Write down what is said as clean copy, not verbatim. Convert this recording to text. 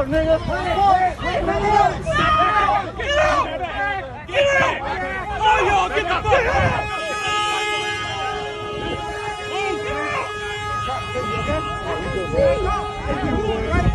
up, nigga. Get out! Get out! All y'all, get the fuck out!